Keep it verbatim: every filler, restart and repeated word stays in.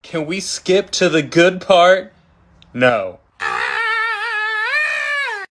Can we skip to the good part? No.